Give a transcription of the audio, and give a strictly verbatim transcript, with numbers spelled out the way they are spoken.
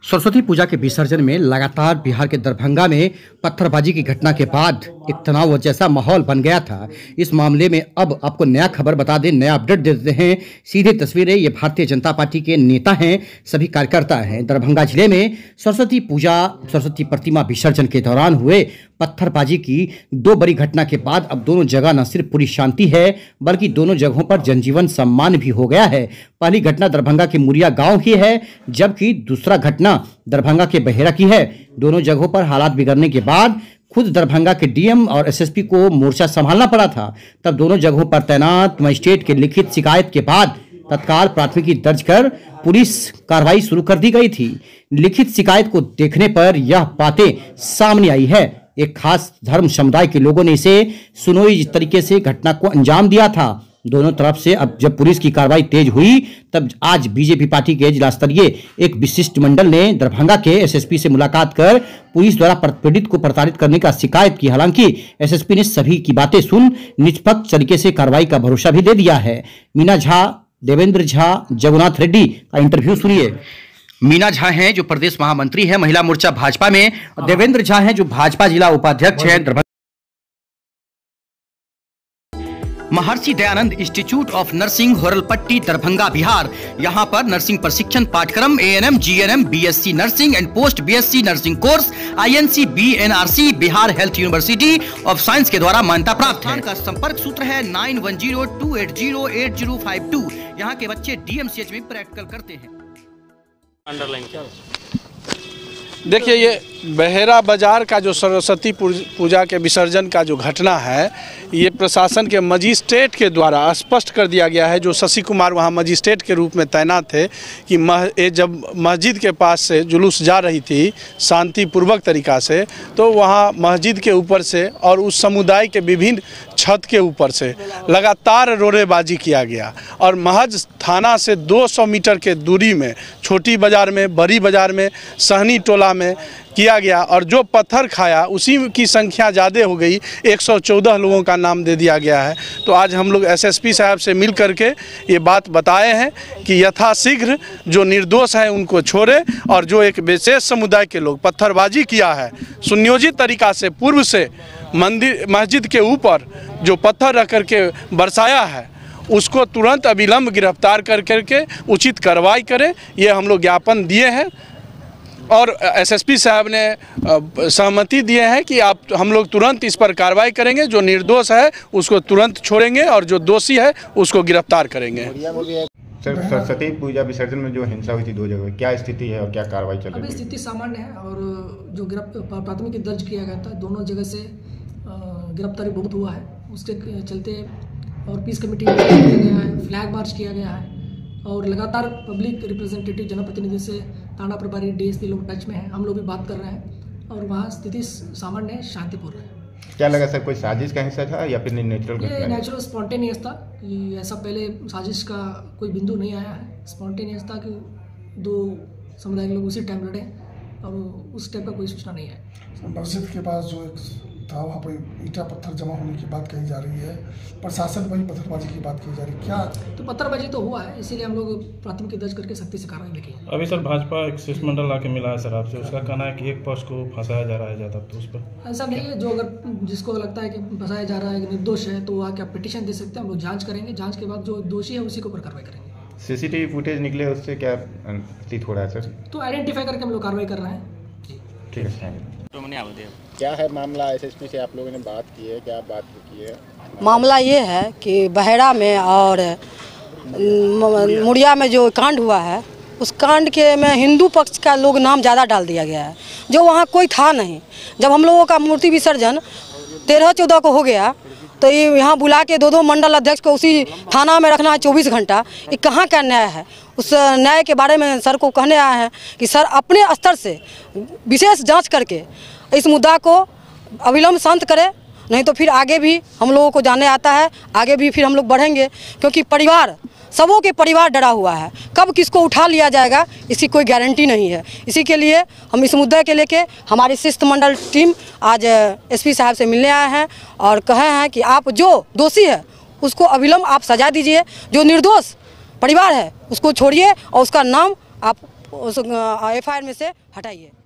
सरस्वती पूजा के विसर्जन में लगातार बिहार के दरभंगा में पत्थरबाजी की घटना के बाद एक तनाव जैसा माहौल बन गया था। इस मामले में अब आपको नया खबर बता दें, नया अपडेट दे देते हैं। सीधे तस्वीरें, ये भारतीय जनता पार्टी के नेता हैं, सभी कार्यकर्ता हैं। दरभंगा जिले में सरस्वती पूजा सरस्वती प्रतिमा विसर्जन के दौरान हुए पत्थरबाजी की दो बड़ी घटना के बाद अब दोनों जगह न सिर्फ पूरी शांति है बल्कि दोनों जगहों पर जनजीवन सम्मान भी हो गया है। पहली घटना दरभंगा के मुरिया गांव की है, जबकि दूसरा घटना दरभंगा के बहेरा की है। दोनों जगहों पर हालात बिगड़ने के बाद खुद दरभंगा के डीएम और एसएसपी को मोर्चा संभालना पड़ा था। तब दोनों जगहों पर तैनात मजिस्ट्रेट के लिखित शिकायत के बाद तत्काल प्राथमिकी दर्ज कर पुलिस कार्रवाई शुरू कर दी गई थी। लिखित शिकायत को देखने पर यह बातें सामने आई है। एक खास धर्म समुदाय के लोगों ने इसे सुनोई तरीके से घटना को अंजाम दिया था। दोनों तरफ से अब जब पुलिस की कार्रवाई तेज हुई तब आज बीजेपी पार्टी के जिला स्तरीय एक विशिष्ट मंडल ने दरभंगा के एसएसपी से मुलाकात कर पुलिस द्वारा पीड़ित को प्रताड़ित करने का शिकायत की। हालांकि एसएसपी ने सभी की बातें सुन निष्पक्ष तरीके से कार्रवाई का भरोसा भी दे दिया है। मीना झा, देवेंद्र झा, जगन्नाथ रेड्डी का इंटरव्यू सुनिए। मीना झा हैं जो प्रदेश महामंत्री हैं महिला मोर्चा भाजपा में, और देवेंद्र झा हैं जो भाजपा जिला उपाध्यक्ष हैं Darbhanga. Maharshi Dayanand institute of nursing Horalpatti Darbhanga Bihar. यहाँ पर नर्सिंग प्रशिक्षण पाठ्यक्रम ANM, GNM, BSc nursing and post BSc nursing course INC, BNRC, Bihar health university of science के द्वारा मान्यता प्राप्त है। का संपर्क सूत्र है nine one zero two eight zero eight zero five two. यहाँ के बच्चे डीएमसीएच में प्रैक्टिकल करते हैं। अंडरलाइन क्या देखिए, ये बहेरा बाजार का जो सरस्वती पूजा के विसर्जन का जो घटना है, ये प्रशासन के मजिस्ट्रेट के द्वारा स्पष्ट कर दिया गया है। जो शशि कुमार वहाँ मजिस्ट्रेट के रूप में तैनात थे कि मह जब मस्जिद के पास से जुलूस जा रही थी शांतिपूर्वक तरीक़ा से, तो वहाँ मस्जिद के ऊपर से और उस समुदाय के विभिन्न छत के ऊपर से लगातार रोड़ेबाजी किया गया और महज थाना से दो सौ मीटर के दूरी में छोटी बाज़ार में, बड़ी बाज़ार में, सहनी टोला में किया गया। और जो पत्थर खाया उसी की संख्या ज़्यादा हो गई, एक सौ चौदह लोगों का नाम दे दिया गया है। तो आज हम लोग एसएसपी साहब से मिल करके ये बात बताए हैं कि यथाशीघ्र जो निर्दोष हैं उनको छोड़े, और जो एक विशेष समुदाय के लोग पत्थरबाजी किया है सुनियोजित तरीक़ा से पूर्व से मंदिर मस्जिद के ऊपर जो पत्थर रख करके बरसाया है, उसको तुरंत अविलंब गिरफ्तार कर करके उचित कार्रवाई करें। ये हम लोग ज्ञापन दिए हैं और एसएसपी साहब ने सहमति दिए हैं कि आप हम लोग तुरंत इस पर कार्रवाई करेंगे। जो निर्दोष है उसको तुरंत छोड़ेंगे और जो दोषी है उसको गिरफ्तार करेंगे। सर, सरस्वती पूजा विसर्जन में जो हिंसा हुई थी दो जगह, क्या स्थिति है और क्या कार्रवाई चल रही है? अभी स्थिति सामान्य है और जो प्राथमिकी दर्ज किया गया था दोनों जगह से गिरफ्तारी बहुत हुआ है। उसके चलते और पीस कमेटी किया गया है, फ्लैग मार्च किया गया है और लगातार पब्लिक रिप्रेजेंटेटिव जनप्रतिनिधि से थाना प्रभारी डीएसपी लोग टच में हैं। हम लोग भी बात कर रहे हैं और वहाँ स्थिति सामान्य है, शांतिपूर्ण है। क्या लगा सर, कोई साजिश का हिस्सा था या फिर नेचुरल? ये नेचुरल स्पॉन्टेनियस था कि ऐसा पहले साजिश का कोई बिंदु नहीं आया है। स्पॉन्टेनियस था कि दो समुदाय के लोग उसी टाइम लड़े और उस टाइप का कोई सूचना नहीं है। मस्जिद के पास जो एक था वहाँ पर ईटा पत्थर जमा होने की बात कही जा रही है, प्रशासन पर ही पत्थरबाजी की बात की जा रही है। क्या तो पत्थरबाजी तो हुआ है, इसीलिए हम लोग प्राथमिकी दर्ज करके सख्ती से कार्रवाई की। अभी सर भाजपा एक शिष्टमंडल आके मिला है सर आपसे, उसका कहना है कि एक पक्ष को फंसाया जा रहा है ज़्यादा, तो उस पर ऐसा नहीं है। जो अगर जिसको लगता है कि फंसाया जा रहा है, निर्दोष है, तो वहाँ क्या पिटीशन दे सकते हैं। हम लोग जाँच करेंगे, जाँच के बाद जो दोषी है उसी के ऊपर कार्रवाई करेंगे। सीसीटीवी फुटेज निकले, उससे क्या प्रतीत हो रहा है सर? तो आइडेंटिफाई करके हम लोग कार्रवाई कर रहे हैं। ठीक है। क्या है मामला? एसएसपी से आप लोगों ने बात की है, क्या बात की है? मामला ये है कि बहेरा में और मुड़िया में जो कांड हुआ है, उस कांड के में हिंदू पक्ष का लोग नाम ज़्यादा डाल दिया गया है, जो वहाँ कोई था नहीं। जब हम लोगों का मूर्ति विसर्जन तेरह चौदह को हो गया तो ये यहाँ बुला के दो दो मंडल अध्यक्ष को उसी थाना में रखना है चौबीस घंटा, ये कहाँ का न्याय है? उस न्याय के बारे में सर को कहने आए हैं कि सर अपने स्तर से विशेष जांच करके इस मुद्दा को अविलंब शांत करें, नहीं तो फिर आगे भी हम लोगों को जाने आता है, आगे भी फिर हम लोग बढ़ेंगे। क्योंकि परिवार, सबों के परिवार डरा हुआ है, कब किसको उठा लिया जाएगा इसकी कोई गारंटी नहीं है। इसी के लिए हम इस मुद्दे के लेके हमारी शिष्टमंडल टीम आज एसपी साहब से मिलने आए हैं और कहे हैं कि आप जो दोषी है उसको अविलंब आप सजा दीजिए, जो निर्दोष परिवार है उसको छोड़िए और उसका नाम आप उस एफ आई आर में से हटाइए।